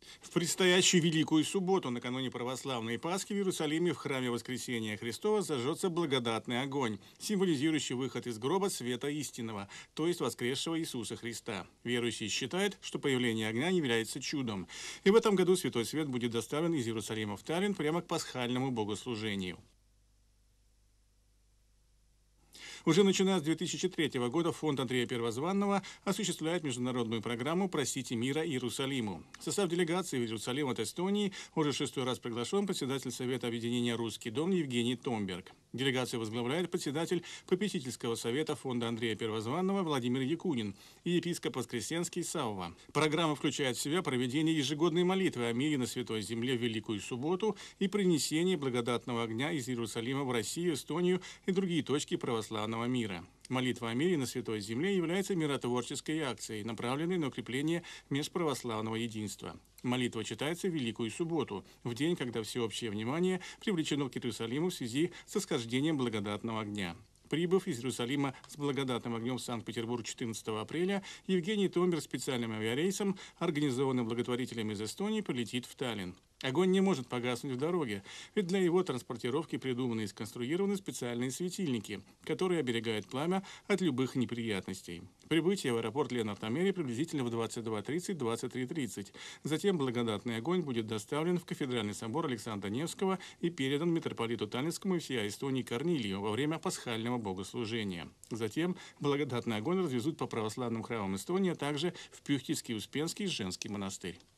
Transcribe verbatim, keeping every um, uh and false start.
В предстоящую Великую Субботу, накануне православной Пасхи, в Иерусалиме в храме Воскресения Христова зажжется благодатный огонь, символизирующий выход из гроба света истинного, то есть воскресшего Иисуса Христа. Верующие считают, что появление огня является чудом. И в этом году Святой Свет будет доставлен из Иерусалима в Таллин прямо к пасхальному богослужению. Уже начиная с две тысячи третьего года фонд Андрея Первозванного осуществляет международную программу «Просите мира Иерусалиму». В состав делегации в Иерусалим от Эстонии уже шестой раз приглашен председатель Совета объединения «Русский дом» Евгений Томберг. Делегацию возглавляет председатель попечительского совета фонда Андрея Первозванного Владимир Якунин и епископ Воскресенский Савва. Программа включает в себя проведение ежегодной молитвы о мире на Святой Земле в Великую Субботу и принесение благодатного огня из Иерусалима в Россию, Эстонию и другие точки православного мира. Молитва о мире на Святой Земле является миротворческой акцией, направленной на укрепление межправославного единства. Молитва читается в Великую Субботу, в день, когда всеобщее внимание привлечено к Иерусалиму в связи со схождением благодатного огня. Прибыв из Иерусалима с благодатным огнем в Санкт-Петербург четырнадцатого апреля, Евгений Томберг специальным авиарейсом, организованным благотворителями из Эстонии, полетит в Таллин. Огонь не может погаснуть в дороге, ведь для его транспортировки придуманы и сконструированы специальные светильники, которые оберегают пламя от любых неприятностей. Прибытие в аэропорт Ленард Амери приблизительно в двадцать два тридцать — двадцать три тридцать. Затем благодатный огонь будет доставлен в кафедральный собор Александра Невского и передан митрополиту Таллинскому и всей Эстонии Корнилию во время пасхального богослужения. Затем благодатный огонь развезут по православным храмам Эстонии, а также в Пюхтицкий Успенский женский монастырь.